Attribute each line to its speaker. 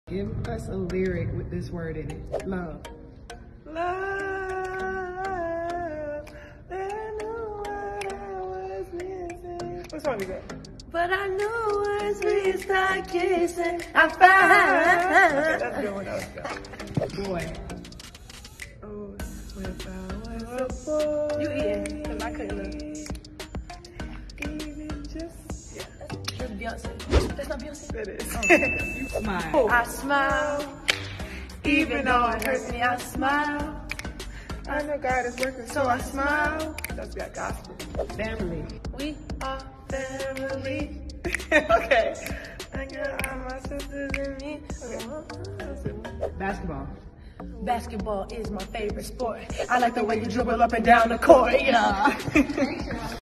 Speaker 1: Give us a lyric with this word in it. Love.
Speaker 2: Love, I knew what I was missing. What song is that? But I knew once we start kissing, I found. Okay, that's a good one. That was good.
Speaker 1: Boy.
Speaker 2: Oh, if I was a boy. You eating? Cause I couldn't look. Even just. Yeah. That's Beyonce. That's not Beyonce? That is. Oh,
Speaker 1: You smile.
Speaker 2: I smile. Even though it hurts me, I smile. I know God is working, so I smile. That's got gospel.
Speaker 1: Family.
Speaker 2: We are family. Okay. I got all my sisters and me. Okay.
Speaker 1: Basketball.
Speaker 2: Basketball is my favorite sport. I like the way you dribble up and down the court. Yeah.